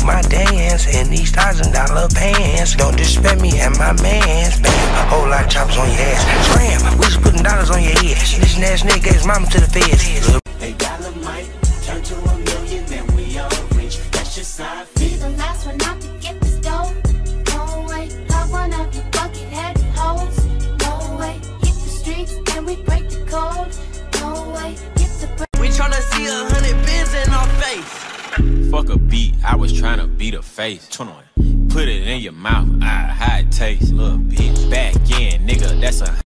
my dance in these $1,000 pants. Don't disrespect me and my mans. Bam, whole lot of choppers on your ass. Scram, we just putting dollars on your ass. This ass nigga gave his mama to the feds. A dollar might turn to $1 million, then we all rich. That's just how I feel. Be the last one out to get this dough. No way, got one of you bucket-headed hoes. No way, hit the streets and we break the code. No way, get the. We tryna see 100 bins in our face. Fuck a beat, I was tryna beat a face. 21. Put it in your mouth, how it tastes, little bitch. Back in, nigga, that's a